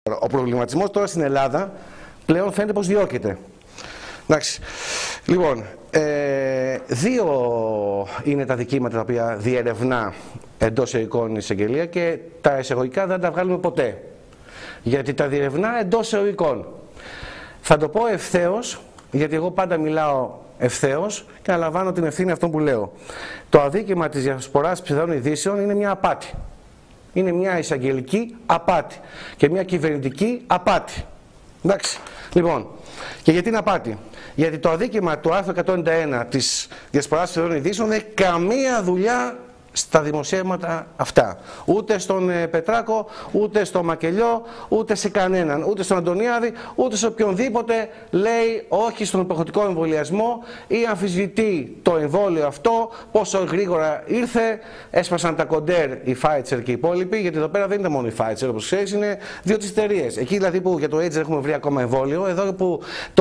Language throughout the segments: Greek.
Ο προβληματισμός τώρα στην Ελλάδα πλέον φαίνεται πως διώκεται. Εντάξει. Λοιπόν, δύο είναι τα δικήματα τα οποία διερευνά εντός εικόνης η εισαγγελία και τα εισαγωγικά δεν τα βγάλουμε ποτέ. Γιατί τα διερευνά εντός εικόν. Θα το πω ευθέως, γιατί εγώ πάντα μιλάω ευθέως και αναλαμβάνω την ευθύνη αυτών που λέω. Το αδίκημα της διασποράς ψευδών ειδήσεων είναι μια απάτη. Είναι μια εισαγγελική απάτη και μια κυβερνητική απάτη. Εντάξει. Λοιπόν, και γιατί είναι απάτη? Γιατί το αδίκημα του άρθρου 191 της διασποράς ψευδών ειδήσεων δεν έχει καμία δουλειά στα δημοσιεύματα αυτά. Ούτε στον Πετράκο, ούτε στο Μακελιό, ούτε σε κανέναν, ούτε στον Αντωνιάδη, ούτε σε οποιονδήποτε λέει όχι στον υποχρεωτικό εμβολιασμό ή αμφισβητεί το εμβόλιο αυτό, πόσο γρήγορα ήρθε, έσπασαν τα κοντέρ η Φάιτσερ και οι υπόλοιποι, γιατί εδώ πέρα δεν είναι μόνο η Φάιτσερ, όπως ξέρεις, είναι δύο τις εταιρείες. Εκεί δηλαδή που για το AIDS έχουμε βρει ακόμα εμβόλιο, εδώ που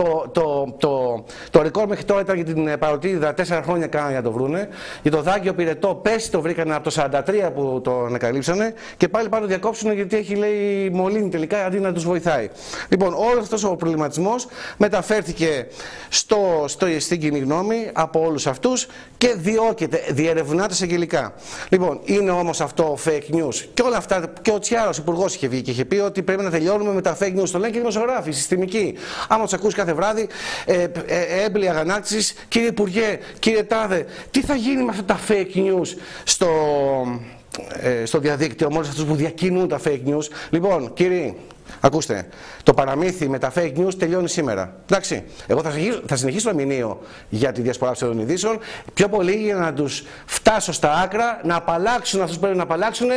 το ρεκόρ μέχρι τώρα ήταν για την παροτίδα 4 χρόνια κάνανε για να το βρούνε, για το δάκιο πυρετό πέρσι το βρήκανε από το 43 που το ανακαλύψανε και πάλι πάνω διακόψουν γιατί έχει λέει μολύνει τελικά αντί να τους βοηθάει. Λοιπόν, όλος αυτός ο προβληματισμός μεταφέρθηκε στην κοινή γνώμη από όλους αυτούς και διώκεται, διερευνάται εισαγγελικά. Λοιπόν, είναι όμως αυτό fake news και όλα αυτά. Και ο Τσιάρος υπουργός είχε βγει και είχε πει ότι πρέπει να τελειώνουμε με τα fake news. Το λένε και οι δημοσιογράφοι, συστημικοί. Άμα τους ακούσει κάθε βράδυ, έμπλη αγανάκτησης, κύριε Υπουργέ, κύριε Τάδε, τι θα γίνει με αυτά τα fake news στο διαδίκτυο, με όλους αυτούς που διακινούν τα fake news? Λοιπόν, κύριοι, ακούστε, το παραμύθι με τα fake news τελειώνει σήμερα. Εντάξει, εγώ θα συνεχίσω να μηνύω για τη διασπορά ψευδών ειδήσεων, πιο πολύ για να τους φτάσω στα άκρα, να απαλλάξουν αυτούς που πρέπει να απαλλάξουν,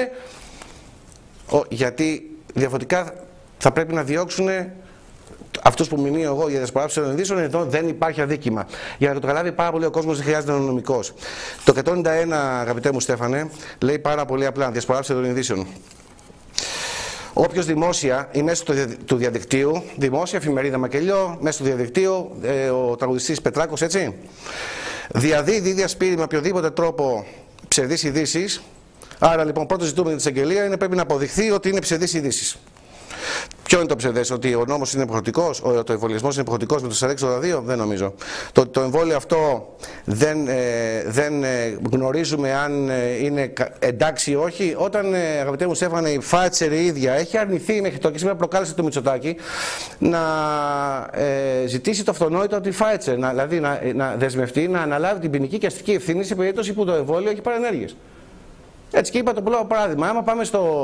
γιατί διαφορετικά θα πρέπει να διώξουν αυτούς που μηνύω εγώ για διασπορά ψευδών ειδήσεων, εδώ δεν υπάρχει αδίκημα. Για να το καταλάβει πάρα πολύ ο κόσμος, δεν χρειάζεται να είναι νομικός. Το 191, αγαπητέ μου Στέφανε, λέει πάρα πολύ απλά: διασπορά ψευδών ειδήσεων. Όποιος δημόσια ή μέσω του διαδικτύου, δημόσια εφημερίδα Μακελιό, μέσω του διαδικτύου, ο τραγουδιστής Πετράκος, έτσι, διαδίδει ή διασπείρει με οποιοδήποτε τρόπο ψευδείς ειδήσεις. Άρα λοιπόν, πρώτο ζητούμενο της εισαγγελία είναι πρέπει να αποδειχθεί ότι είναι ψευδείς ειδήσεις. Ποιο είναι το ψευδές? Ότι ο νόμος είναι υποχρεωτικός, το εμβολιασμός είναι υποχρεωτικός με το 4682? Δεν νομίζω. Το εμβόλιο αυτό δεν γνωρίζουμε αν είναι εντάξει ή όχι. Όταν, αγαπητέ μου Στέφανε, η Φάιτσερ η ίδια έχει αρνηθεί μέχρι το και σήμερα προκάλεσε το Μητσοτάκη να ζητήσει το αυτονόητο από τη Φάιτσερ, δηλαδή να δεσμευτεί να αναλάβει την ποινική και αστική ευθύνη σε περίπτωση που το εμβόλιο έχει παρενέργειες. Έτσι και είπα το πρώτο παράδειγμα. Άμα πάμε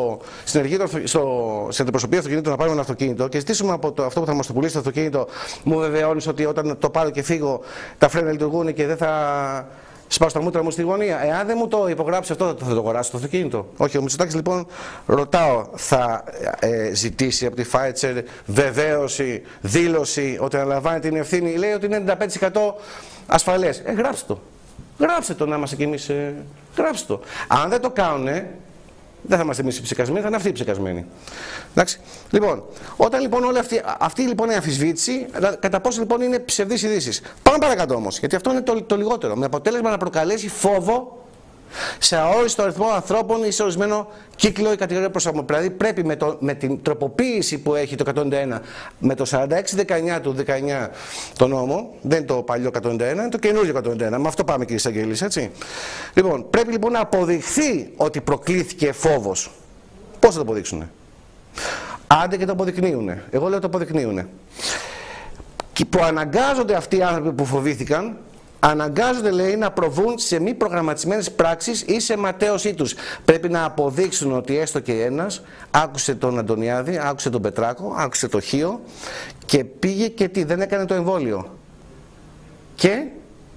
στην αντιπροσωπεία αυτοκινήτου να πάρουμε ένα αυτοκίνητο και ζητήσουμε από αυτό που θα μας το πουλήσει το αυτοκίνητο, μου βεβαιώνεις ότι όταν το πάρω και φύγω τα φρένα λειτουργούν και δεν θα σπάσω τα μούτρα μου στη γωνία? Εάν δεν μου το υπογράψει αυτό, θα το αγοράσω το αυτοκίνητο? Όχι. Ο Μητσοτάκης λοιπόν, ρωτάω, θα ζητήσει από τη Φάιτσερ βεβαίωση, δήλωση ότι αναλαμβάνει την ευθύνη? Λέει ότι είναι 95% ασφαλές. Γράψτε το. Γράψτε το να είμαστε κι εμείς. Γράψτε το. Αν δεν το κάνουνε, δεν θα είμαστε εμείς οι ψεκασμένοι, θα είναι αυτοί οι ψεκασμένοι. Εντάξει. Λοιπόν, όταν λοιπόν όλη αυτή λοιπόν η αμφισβήτηση, κατά πόσο λοιπόν είναι ψευδείς ειδήσεις. Πάμε παρακάτω όμως, γιατί αυτό είναι το λιγότερο. Με αποτέλεσμα να προκαλέσει φόβο σε αόριστο αριθμό ανθρώπων ή σε ορισμένο κύκλο ή κατηγορία προσώπων. Δηλαδή πρέπει με την τροποποίηση που έχει το 191, με το 46-19 του 19 το νόμο, δεν είναι το παλιό 191, είναι το καινούργιο 191. Με αυτό πάμε, κύριε Σαγγελής, έτσι. Λοιπόν, πρέπει λοιπόν να αποδειχθεί ότι προκλήθηκε φόβος. Πώς θα το αποδείξουνε? Άντε και το αποδεικνύουνε. Εγώ λέω το αποδεικνύουνε. Και που αναγκάζονται αυτοί οι άνθρωποι που φοβήθηκαν, αναγκάζονται, λέει, να προβούν σε μη προγραμματισμένες πράξεις ή σε ματέωσή τους. Πρέπει να αποδείξουν ότι έστω και ένας άκουσε τον Αντωνιάδη, άκουσε τον Πετράκο, άκουσε το Χίο και πήγε και τι, δεν έκανε το εμβόλιο. Και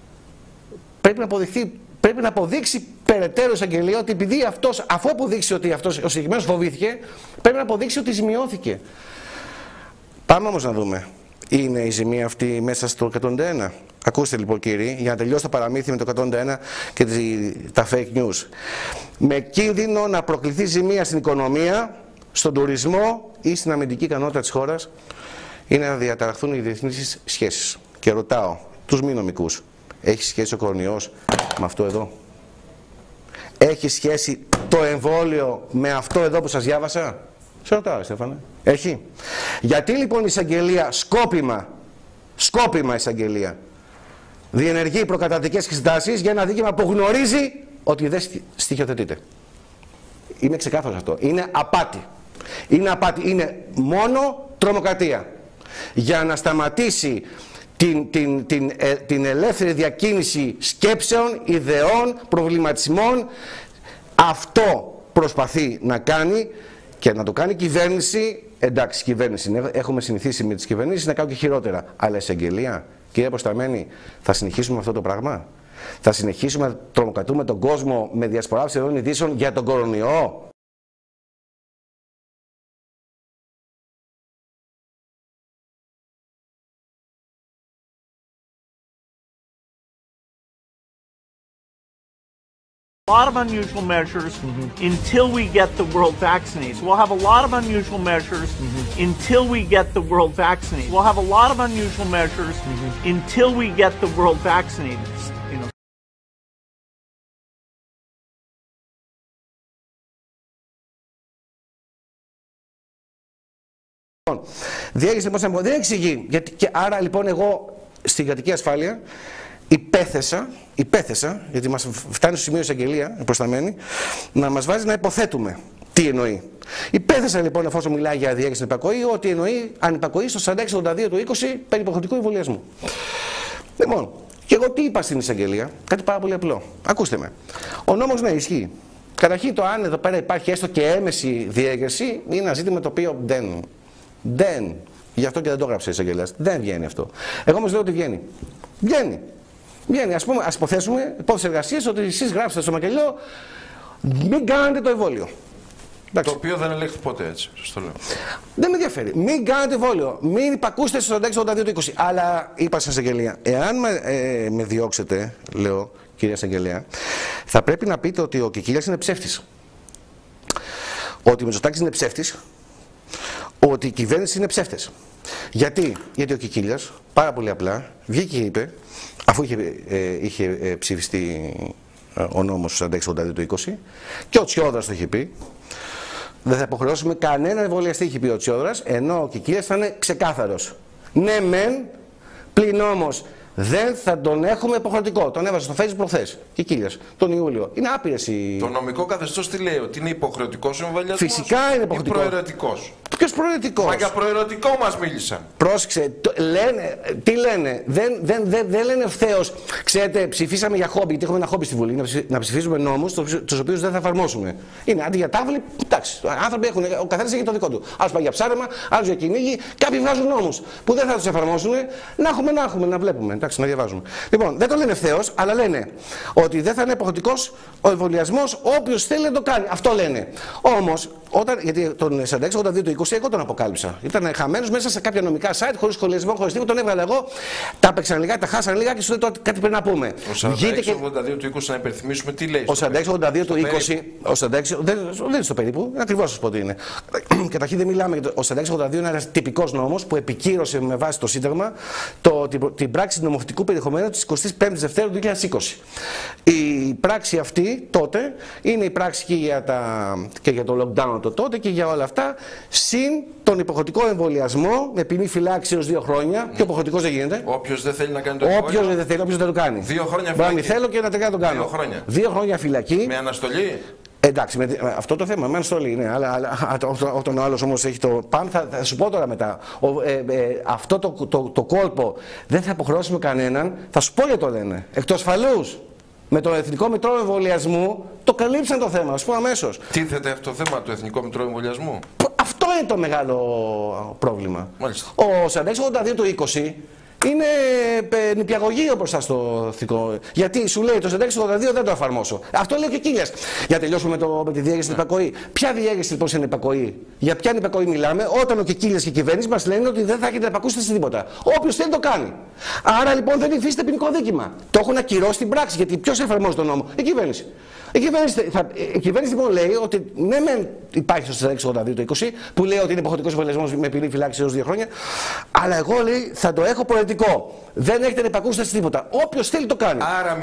πρέπει να αποδείξει περαιτέρω εισαγγελία ότι επειδή αυτός, αφού αποδείξει ότι αυτός ο συγκεκριμένος φοβήθηκε, πρέπει να αποδείξει ότι ζημιώθηκε. Πάμε όμως να δούμε. Είναι η ζημία αυτή μέσα στο 191? Ακούστε λοιπόν, κύριοι, για να τελειώσει το παραμύθι με το 191 και τα fake news. Με κίνδυνο να προκληθεί ζημία στην οικονομία, στον τουρισμό ή στην αμυντική ικανότητα της χώρας, είναι να διαταραχθούν οι διεθνείς σχέσεις. Και ρωτάω τους μη νομικούς, έχει σχέση ο κορονοϊός με αυτό εδώ? Έχει σχέση το εμβόλιο με αυτό εδώ που σας διάβασα? Σε ρωτάω, Στέφανε. Έχει. Γιατί λοιπόν η εισαγγελία σκόπιμα εισαγγελία διενεργεί προκαταρτικές εξετάσεις για ένα δίκημα που γνωρίζει ότι δεν στοιχειοθετείται. Είναι ξεκάθαρο αυτό. Είναι απάτη. Είναι απάτη. Είναι μόνο τρομοκρατία. Για να σταματήσει την ελεύθερη διακίνηση σκέψεων, ιδεών, προβληματισμών. Αυτό προσπαθεί να κάνει και να το κάνει η κυβέρνηση. Εντάξει, κυβέρνηση. Έχουμε συνηθίσει με τις κυβερνήσεις να κάνουν και χειρότερα. Αλλά εισαγγελία, κύριε Προσταμένη, θα συνεχίσουμε αυτό το πράγμα? Θα συνεχίσουμε να τρομοκρατούμε τον κόσμο με διασπορά ψευδών ειδήσεων για τον κορονοϊό? A lot of unusual measures until we get the world vaccinated. So we'll have a lot of unusual measures until we get the world vaccinated. We'll have a lot of unusual measures until we get the world vaccinated. You know. Διέγησε πώς δεν εξηγεί. Γιατί, και άρα λοιπόν εγώ στην κρατική ασφάλεια υπέθεσα, γιατί μας φτάνει στο σημείο εισαγγελία, προσταμένη, να μας βάζει να υποθέτουμε τι εννοεί. Υπέθεσα λοιπόν, εφόσον μιλάει για διέγερση υπακοή, ότι εννοεί ανυπακοή στο 46-82 του 20 περί υποχρεωτικού εμβολιασμού. Λοιπόν, και εγώ τι είπα στην εισαγγελία? Κάτι πάρα πολύ απλό. Ακούστε με. Ο νόμος ναι, ισχύει. Καταρχήν το αν εδώ πέρα υπάρχει έστω και έμεση διέγερση είναι ένα ζήτημα το οποίο δεν. Γι' αυτό και δεν το έγραψε η εισαγγελία. Δεν βγαίνει αυτό. Εγώ όμως λέω ότι βγαίνει. Βγαίνει, ας υποθέσουμε, υπόθεση εργασίας, ότι εσείς γράψετε στο μακελιό, μην κάνετε το εμβόλιο. Το οποίο δεν ελέγχθη ποτέ, έτσι. Σωστό λέω. Δεν με ενδιαφέρει. Μην κάνετε εμβόλιο. Μην υπακούστε στο 46-82-20. Αλλά είπα στην εισαγγελία, εάν με διώξετε, λέω, κυρία εισαγγελέα, θα πρέπει να πείτε ότι ο Κικίλιας είναι ψεύτης. Ότι ο Μητσοτάκης είναι ψεύτης. Ότι η κυβέρνηση είναι ψεύτες. Γιατί ο Κικίλιας, πάρα πολύ απλά, βγήκε και είπε, αφού είχε ψηφιστεί ο νόμος 46-82-20 και ο Τσιόδρας το είχε πει, δεν θα υποχρεώσουμε κανένα εμβολιαστή, είχε πει ο Τσιόδρας, ενώ ο Κικίλιας θα είναι ξεκάθαρος. Ναι μεν, πλην όμως δεν θα τον έχουμε υποχρεωτικό. Τον έβαζε στο Facebook προχθές. Κικίλιας, τον Ιούλιο. Είναι άπειρες οι... Το νομικό καθεστώς τι λέει, ότι είναι υποχρεωτικός ο εμβολιασμός? Φυσικά είναι υποχρεωτικός. Ή προαιρετικός? Ποιος προαιρετικός? Μα για προαιρετικό μας μίλησαν. Πρόσεξε, τι λένε, δεν λένε ευθέως, ξέρετε, ψηφίσαμε για χόμπι, γιατί έχουμε ένα χόμπι στη Βουλή, να ψηφίζουμε νόμους τους οποίους δεν θα εφαρμόσουμε. Είναι αντί για τάβλη, εντάξει, άνθρωποι έχουν, ο καθένας έχει το δικό του. Άλλος πάει για ψάρεμα, άλλος για κυνήγι, κάποιοι βγάζουν νόμους που δεν θα τους εφαρμόσουν, να βλέπουμε, εντάξει, να διαβάζουμε. Λοιπόν, δεν το λένε ευθέως, αλλά λένε ότι δεν θα είναι υποχρεωτικός ο εμβολιασμός, όποιος θέλει να το κάνει. Αυτό λένε. Όμως, γιατί τον 46-82 του 20 εγώ τον αποκάλυψα. Ήταν χαμένος μέσα σε κάποια νομικά site, χωρίς σχολιασμό, χωρίς τίποτα. Τον έβγαλα εγώ, τα έπαιξαν λιγάκι, τα χάσαν λιγάκι και σου λέει τότε κάτι πρέπει να πούμε. Ο 46-82 του 20, να υπενθυμίσουμε τι λέει. Ο 46-82 του 20, δεν είναι στο περίπου, ακριβώς σας πω τι είναι. Καταρχήν δεν μιλάμε για το. Ο 46-82 είναι ένας τυπικός νόμος που επικύρωσε με βάση το Σύνταγμα την πράξη νομοθετικού περιεχομένου της 25ης Δευτέρου του 2020. Η πράξη αυτή τότε είναι η πράξη και για το lockdown τότε και για όλα αυτά, συν τον υποχρεωτικό εμβολιασμό με ποινή φυλάξη έως 2 χρόνια. Και ο υποχρεωτικός δεν γίνεται. Όποιος δεν θέλει να κάνει το εμβόλιο. Όποιος δεν θέλει, όποιος δεν το κάνει. 2 χρόνια φυλακή. Μπορεί να θέλω και να τελικά το κάνω. 2 χρόνια. 2 χρόνια φυλακή. Με αναστολή. Εντάξει, αυτό το θέμα, με αναστολή είναι. Αλλά όταν ο άλλος όμως έχει το. Πάμε, θα σου πω τώρα μετά. Αυτό το κόλπο δεν θα υποχρεώσουμε κανέναν. Θα σου πω γιατί το λένε. Εκ του ασφαλούς. Με το Εθνικό Μητρό Εμβολιασμού το καλύψαν το θέμα, ας πούμε αμέσως. Τίθεται αυτό το θέμα του Εθνικού Μητρό Εμβολιασμού. Αυτό είναι το μεγάλο πρόβλημα. Μάλιστα. Ο 46-82 του 20 είναι νηπιαγωγείο μπροστά στο εθνικό. Γιατί σου λέει το 46-82 δεν το εφαρμόσω. Αυτό λέει και ο Κίλιας. Για να τελειώσουμε με τη διέγερση στην υπακοή. Ποια διέγερση λοιπόν είναι υπακοή? Για ποια υπακοή μιλάμε όταν ο Κίλιας και η κυβέρνηση μας λένε ότι δεν θα έχετε επακούσει σε τίποτα? Όποιος θέλει το κάνει. Άρα λοιπόν δεν υφίσταται ποινικό δίκημα. Το έχουν ακυρώσει στην πράξη. Γιατί ποιος εφαρμόζει τον νόμο? Η κυβέρνηση. Η κυβέρνηση λοιπόν λέει ότι ναι, υπάρχει στο 482 το 20 που λέει ότι είναι υποχρεωτικός εμβολιασμός με ποινή φυλάκιση έως 2 χρόνια, αλλά εγώ λέει θα το έχω προαιρετικό. Δεν έχετε να υπακούσετε σε τίποτα. Όποιος θέλει το κάνει.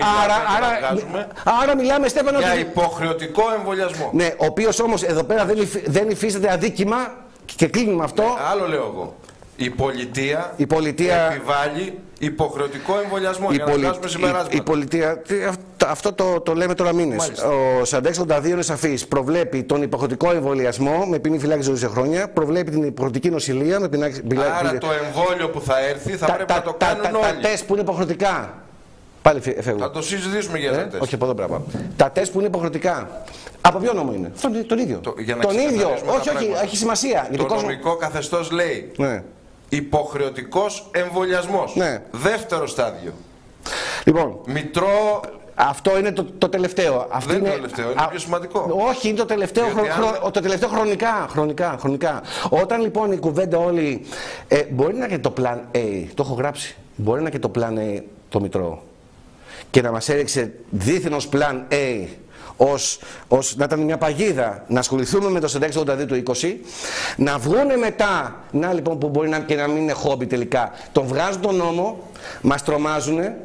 Άρα μιλάμε, Στέφανο, για υποχρεωτικό εμβολιασμό. Ναι, ο οποίος όμως εδώ πέρα δεν υφίσταται αδίκημα και κλείνει με αυτό. Ναι, άλλο λέω εγώ. Η πολιτεία επιβάλλει υποχρεωτικό εμβολιασμό για να βγάζουμε συμπεράσματα. Η πολιτεία, αυτό το λέμε τώρα μήνες. Ο 4682 είναι σαφής. Προβλέπει τον υποχρεωτικό εμβολιασμό με ποινή φυλάκιση 2 χρόνια, προβλέπει την υποχρεωτική νοσηλεία με ποινή. Άρα το εμβόλιο που θα έρθει θα πρέπει να το κάνουν όλοι. Τα τεστ που είναι υποχρεωτικά. Πάλι φεύγω. Θα το συζητήσουμε για τα τεστ. Όχι, από εδώ πράγμα. Τα τεστ που είναι υποχρεωτικά. Από ποιο νόμο είναι? Τον ίδιο. Τον ίδιο. Όχι, έχει σημασία. Το νομικό καθεστώς λέει. Ναι. Υποχρεωτικός εμβολιασμός. Ναι. Δεύτερο στάδιο. Λοιπόν, μητρό. Αυτό είναι το τελευταίο. Δεν είναι το τελευταίο, είναι πιο σημαντικό. Όχι, είναι το τελευταίο, το τελευταίο χρονικά. Όταν λοιπόν η κουβέντα όλη. Μπορεί να είναι το plan A, το έχω γράψει. Μπορεί να είναι και το plan A το μητρό. Και να μας έριξε δίθεν ως plan A. Ως να ήταν μια παγίδα να ασχοληθούμε με το 4682 του 20, να βγούνε μετά, να λοιπόν που μπορεί και να μην είναι χόμπι τελικά, τον βγάζουν τον νόμο, μας τρομάζουνε,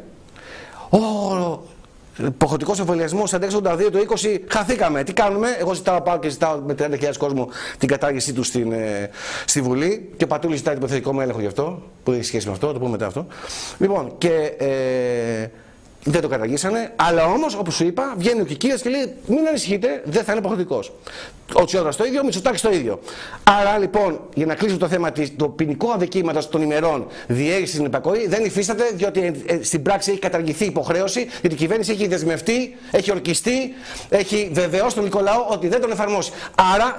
υποχρεωτικός εμβολιασμός 4682 του 20, χαθήκαμε, τι κάνουμε? Εγώ πάω και ζητάω με 30.000 κόσμο την κατάργησή του στη Βουλή και ο Πατούλης ζητάει την υποθετικό μου έλεγχο γι' αυτό, που έχει σχέση με αυτό, το πούμε μετά αυτό. Λοιπόν, και δεν το καταργήσανε, αλλά όμως, όπως σου είπα, βγαίνει ο Κικίλιας και λέει: μην ανησυχείτε, δεν θα είναι υποχρεωτικός. Ο Τσιόδρας το ίδιο, ο Μητσοτάκης το ίδιο. Άρα λοιπόν, για να κλείσουμε το θέμα του ποινικού αδικήματος των ημερών διέγερσης στην υπακοή, δεν υφίσταται, διότι στην πράξη έχει καταργηθεί υποχρέωση, γιατί η κυβέρνηση έχει δεσμευτεί, έχει ορκιστεί, έχει βεβαιώσει τον ελληνικό λαό ότι δεν τον εφαρμόσει. Άρα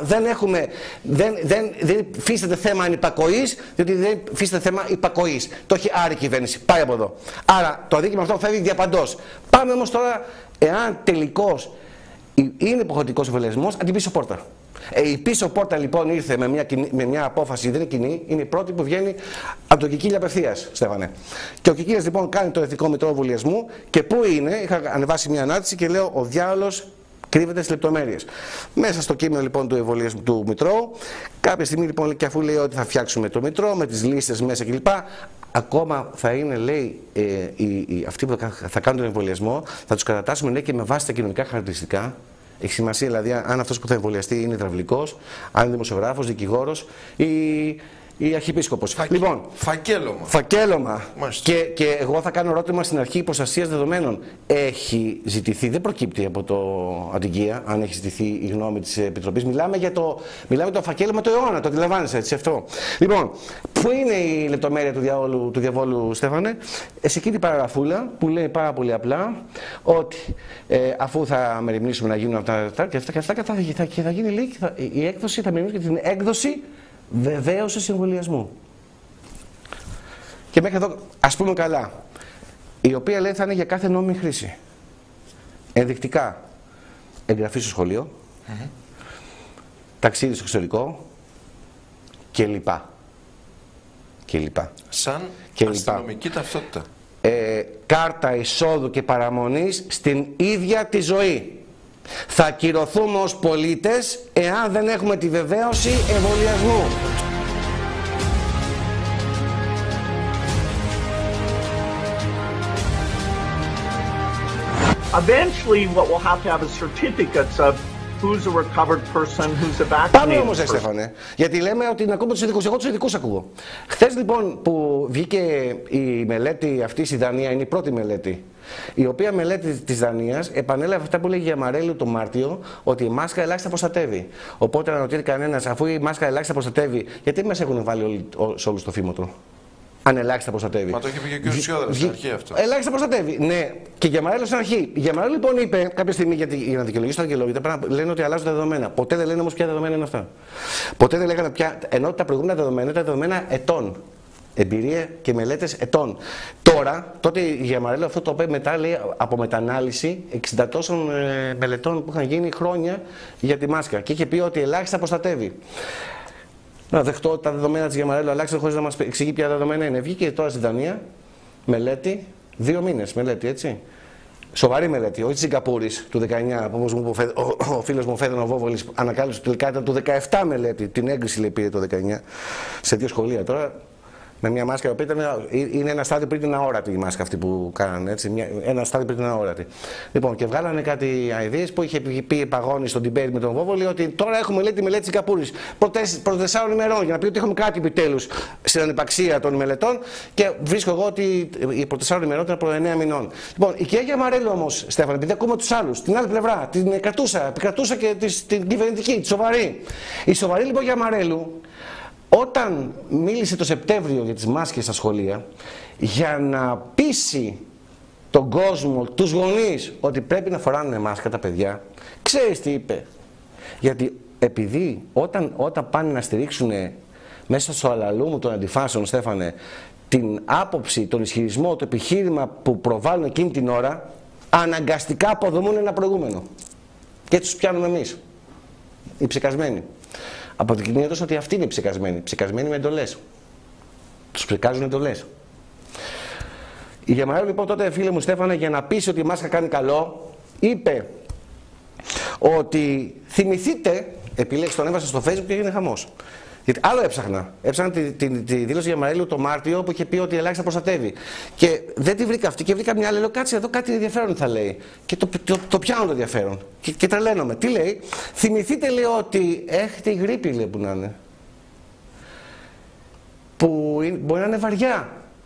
δεν υφίσταται θέμα ανυπακοής, διότι δεν υφίσταται θέμα υπακοής. Το έχει άρει η κυβέρνηση. Πάει από εδώ. Άρα το αδίκημα αυτό φεύγει διαπαντός. Πάμε όμως τώρα, εάν τελικώς είναι υποχρεωτικός εμβολιασμός, από την πίσω πόρτα. Η πίσω πόρτα λοιπόν ήρθε με μια απόφαση, δεν είναι κοινή, είναι η πρώτη που βγαίνει από τον Κικίλια απευθείας, Στέφανε. Και ο Κικίλιας λοιπόν κάνει το εθνικό μητρό εμβολιασμού και πού είναι, είχα ανεβάσει μια ανάρτηση και λέω: ο διάολος κρύβεται στις λεπτομέρειες. Μέσα στο κείμενο λοιπόν του εμβολιασμού του μητρώου, κάποια στιγμή λοιπόν και αφού λέει ότι θα φτιάξουμε το μητρό με τις λίστες μέσα κλπ. Ακόμα θα είναι, λέει, αυτοί που θα κάνουν τον εμβολιασμό, θα τους κατατάσσουμε, λέει, και με βάση τα κοινωνικά χαρακτηριστικά. Έχει σημασία δηλαδή αν αυτός που θα εμβολιαστεί είναι υδραυλικός, αν είναι δημοσιογράφος, δικηγόρος ή αρχιεπίσκοπος. Λοιπόν, φακέλωμα. Και εγώ θα κάνω ερώτημα στην αρχή προστασίας δεδομένων. Έχει ζητηθεί, δεν προκύπτει από το Αντιγεία, αν έχει ζητηθεί η γνώμη της Επιτροπής. Μιλάμε για το φακέλωμα του αιώνα, το αντιλαμβάνεσαι έτσι αυτό. Λοιπόν, πού είναι η λεπτομέρεια του διαβόλου, Στέφανε? Σε εκείνη την παραγραφούλα που λέει πάρα πολύ απλά ότι αφού θα μεριμνήσουμε να γίνουν αυτά και θα γίνει, λέει, η έκδοση, θα μεριμνήσουμε και την έκδοση βεβαίωσης εμβολιασμού. Και μέχρι εδώ, ας πούμε καλά, η οποία λέει θα είναι για κάθε νόμιμη χρήση. Ενδεικτικά, εγγραφή στο σχολείο, ταξίδι στο εξωτερικό κλπ. Σαν αστυνομική ταυτότητα. Κάρτα εισόδου και παραμονής στην ίδια τη ζωή. Θα ακυρωθούμε ως πολίτες εάν δεν έχουμε τη βεβαίωση εμβολιασμού. Eventually, what we'll have is certificates of who's a recovered person, who's a vaccinated Πάμε όμως, Στέφανε, γιατί λέμε ότι να ακούμε τους ειδικούς. Εγώ τους ειδικούς ακούω. Χθες λοιπόν που βγήκε η μελέτη αυτή στη Δανία, είναι η πρώτη μελέτη, η οποία μελέτη της Δανίας επανέλαβε αυτά που λέγει η Αμαρέλου το Μάρτιο, ότι η μάσκα ελάχιστα προστατεύει. Οπότε αναρωτιέται κανένας, αφού η μάσκα ελάχιστα προστατεύει, γιατί μας έχουν βάλει σε όλους το φήμοτρο? Αν ελάχιστα προστατεύει. Μα το είχε πει και ο κ. Τσιόδρας στην αρχή αυτό. Ελάχιστα προστατεύει. Ναι, και για Μαρέλο στην αρχή. Για Μαρέλο λοιπόν είπε κάποια στιγμή, για να δικαιολογήσει τα δικαιολόγητα, πρέπει να λένε ότι αλλάζουν τα δεδομένα. Ποτέ δεν λένε όμως ποια δεδομένα είναι αυτά. Ποτέ δεν λέγανε πια. Ενώ τα προηγούμενα δεδομένα ήταν δεδομένα ετών. Εμπειρία και μελέτες ετών. Τώρα, τότε η Γιαμαρέλο αυτό το είπε μετά, λέει, από μετανάλυση 60 τόσων μελετών που είχαν γίνει χρόνια για τη μάσκα. Και είχε πει ότι ελάχιστα προστατεύει. Να δεχτώ τα δεδομένα της Γιαμαρέλο αλλάξαν χωρίς να μας εξηγεί ποια δεδομένα είναι. Βγήκε τώρα στην Δανία μελέτη, 2 μήνες μελέτη, έτσι. Σοβαρή μελέτη, όχι τη Σιγκαπούρης του 19, όπως μου είπε ο φίλος μου ο Φέδωνο Βόβολης, ανακάλυψε τελικά ήταν του 17 μελέτη, την έγκριση λέει πήρε το 19, σε 2 σχολεία τώρα. Με μια μάσκα που είναι ένα στάδιο πριν την αόρατη η μάσκα αυτή που κάνανε. Έτσι, ένα στάδιο πριν την αόρατη. Λοιπόν, και βγάλανε κάτι αηδίες που είχε πει Παγώνη στον debate με τον Βόβολη ότι τώρα έχουμε τη μελέτη Σιγκαπούρης προ 4 ημερών για να πει ότι έχουμε κάτι επιτέλους στην ανυπαξία των μελετών και βρίσκω εγώ ότι η προ 4 ημερών ήταν προ 9 μηνών. Λοιπόν, η κυρία Γιαμαρέλου όμως, Στέφανε, επειδή ακούμε τους άλλους, την άλλη πλευρά, την επικρατούσα και την κυβερνητική, τη σοβαρή. Η σοβαρή λοιπόν Γιαμαρέλου, όταν μίλησε το Σεπτέμβριο για τις μάσκες στα σχολεία, για να πείσει τον κόσμο, τους γονείς, ότι πρέπει να φοράνε μάσκα τα παιδιά, ξέρεις τι είπε? Γιατί επειδή όταν πάνε να στηρίξουν μέσα στο αλαλούμου των αντιφάσεων, Στέφανε, την άποψη, τον ισχυρισμό, το επιχείρημα που προβάλλουν εκείνη την ώρα, αναγκαστικά αποδομούν ένα προηγούμενο. Και έτσι τους πιάνουμε εμείς, οι ψεκασμένοι. Αποδεικνύεται ότι αυτοί είναι ψεκασμένοι. Ψεκασμένοι με εντολές. Τους ψεκάζουν εντολές. Η Γιαμαρέλου λοιπόν τότε, φίλε μου Στέφανε, για να πείσει ότι η μάσκα κάνει καλό, είπε ότι θυμηθείτε, επιλέξει τον έβασα στο Facebook και έγινε χαμός. Γιατί άλλο έψαχνα. Έψαχνα τη δήλωση Γιαμαρέλου το Μάρτιο που είχε πει ότι ελάχιστα προστατεύει. Και δεν τη βρήκα αυτή και βρήκα μια άλλη. Λέω κάτσε εδώ κάτι ενδιαφέρον θα λέει. Και το πιάνω το ενδιαφέρον. Και τρελαίνομαι. Τι λέει? Θυμηθείτε, λέει, ότι έχετε η γρίπη, λέει, που να είναι. Που μπορεί να είναι βαριά.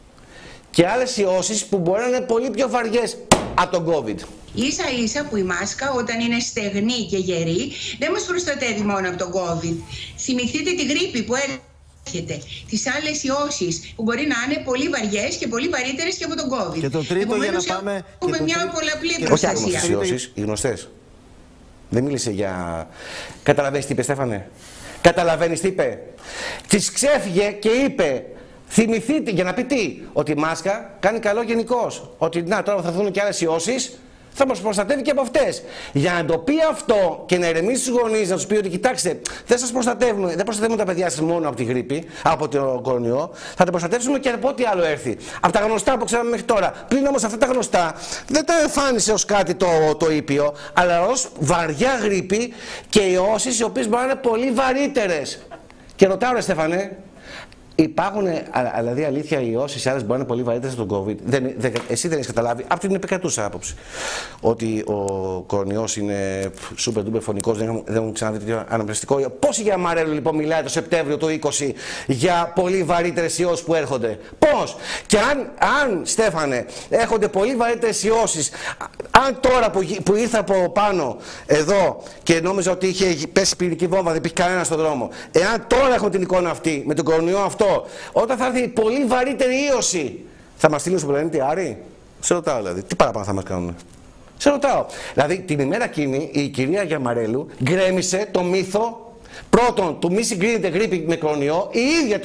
Και άλλες ιώσεις που μπορεί να είναι πολύ πιο βαριές από τον COVID. Ίσα ίσα που η μάσκα όταν είναι στεγνή και γερή δεν μας προστατεύει μόνο από τον COVID. Θυμηθείτε τη γρίπη που έρχεται, τις άλλες ιώσεις που μπορεί να είναι πολύ βαριές και πολύ βαρύτερες και από τον COVID. Και το τρίτο, επομένως, για να πάμε... έχουμε μια πολλαπλή προστασία. προστασία. Όχι οι ιώσεις, οι γνωστές. Δεν μίλησε για... Καταλαβαίνεις τι είπε, Στέφανε? Καταλαβαίνεις τι είπε? Της ξέφυγε και είπε... Θυμηθείτε, για να πει τι, ότι η μάσκα κάνει καλό γενικώς. Ότι να, τώρα θα έρθουν και άλλες ιώσεις, θα μας προστατεύει και από αυτές. Για να το πει αυτό και να ηρεμήσει τους γονείς, να τους πει ότι κοιτάξτε, δεν σας προστατεύουμε, δεν προστατεύουμε τα παιδιά σας μόνο από τη γρίπη, από το κορονοϊό, θα τα προστατεύσουμε και από ό,τι άλλο έρθει. Από τα γνωστά που ξέραμε μέχρι τώρα. Πλην όμως αυτά τα γνωστά δεν τα εμφάνισε ως κάτι το ήπιο, αλλά ως βαριά γρίπη και ιώσεις οι οποίες μπορεί να είναι πολύ βαρύτερες. Και ρωτάω, ρε Στέφανε, υπάρχουν, δηλαδή αλήθεια, οι ιώσεις άλλες μπορεί να είναι πολύ βαρύτερες από τον COVID. Εσύ δεν έχεις καταλάβει, από την επικρατούσα άποψη, ότι ο κορονοϊός είναι super duper φωνικός, δεν έχουν ξαναδεί τέτοιο αναπνευστικό. Πώς η Γιαμαρέλου λοιπόν μιλάει το Σεπτέμβριο του 20 για πολύ βαρύτερες ιώσεις που έρχονται? Πώς? Και αν Στέφανε, έρχονται πολύ βαρύτερες ιώσεις, αν τώρα που ήρθα από πάνω εδώ και νόμιζα ότι είχε πέσει πυρηνική βόμβα, δεν υπήρχε κανένα στον δρόμο, εάν τώρα έχουμε την εικόνα αυτή με τον κορονοϊό αυτό, όταν θα έρθει πολύ βαρύτερη ίωση, θα μας στείλουν στον πλανήτη Άρη? Σε ρωτάω δηλαδή. Τι παραπάνω θα μας κάνουν? Σε ρωτάω. Δηλαδή την ημέρα εκείνη η κυρία Γιαμαρέλου γκρέμισε το μύθο πρώτον του μη συγκρίνεται γρίπη με κορονοϊό. Η ίδια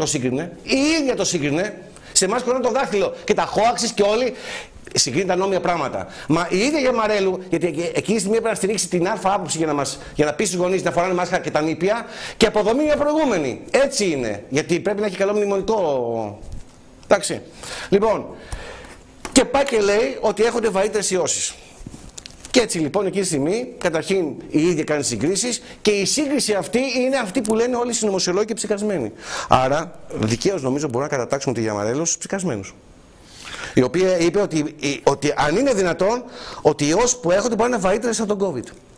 το σύγκρινε. Σε εμάς κορώνει το δάχτυλο και τα χώαξες και όλοι. Συγκρίνει τα νόμια πράγματα. Μα η ίδια Γιαμαρέλου, γιατί εκείνη τη στιγμή έπρεπε να στηρίξει την αλφα άποψη για να πει στους γονείς να φοράνε μάσκα και τα νήπια και αποδομεί μια προηγούμενη. Έτσι είναι. Γιατί πρέπει να έχει καλό μνημονικό. Εντάξει. Λοιπόν, και πάει και λέει ότι έχονται βαρύτερες ιώσεις. Και έτσι λοιπόν εκείνη τη στιγμή, καταρχήν η ίδια κάνει συγκρίσεις και η σύγκριση αυτή είναι αυτή που λένε όλοι οι συνωμοσιολόγοι και ψυχασμένοι. Άρα, δικαίως νομίζω μπορούμε να κατατάξουμε τη Γιαμαρέλου στους ψυχασμένους. Η οποία είπε ότι αν είναι δυνατόν ότι οι ιώσεις που έρχονται μπορεί να είναι βαρύτερες από τον COVID.